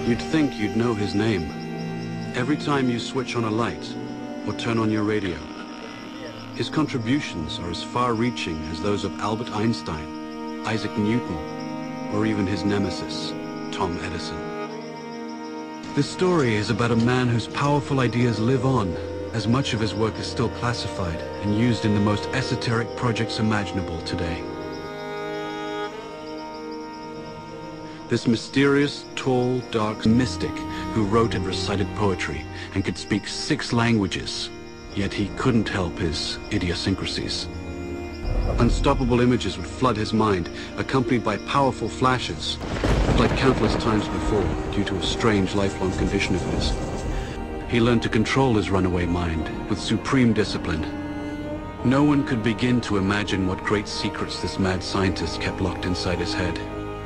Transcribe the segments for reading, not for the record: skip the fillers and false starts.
You'd think you'd know his name. Every time you switch on a light or turn on your radio, his contributions are as far-reaching as those of Albert Einstein, Isaac Newton, or even his nemesis, Tom Edison. This story is about a man whose powerful ideas live on, as much of his work is still classified and used in the most esoteric projects imaginable today. This mysterious, tall, dark mystic who wrote and recited poetry and could speak 6 languages, yet he couldn't help his idiosyncrasies. Unstoppable images would flood his mind, accompanied by powerful flashes, like countless times before, due to a strange lifelong condition of his. He learned to control his runaway mind with supreme discipline. No one could begin to imagine what great secrets this mad scientist kept locked inside his head.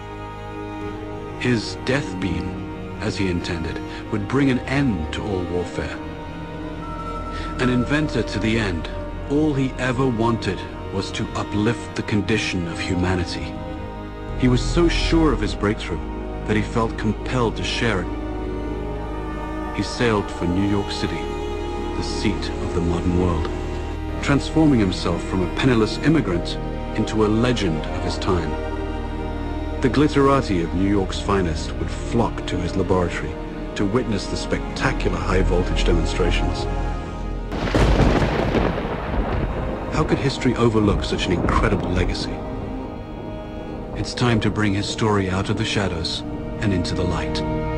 His death beam, as he intended, would bring an end to all warfare. An inventor to the end, all he ever wanted was to uplift the condition of humanity. He was so sure of his breakthrough that he felt compelled to share it. He sailed for New York City, the seat of the modern world, transforming himself from a penniless immigrant into a legend of his time. The glitterati of New York's finest would flock to his laboratory to witness the spectacular high-voltage demonstrations. How could history overlook such an incredible legacy? It's time to bring his story out of the shadows and into the light.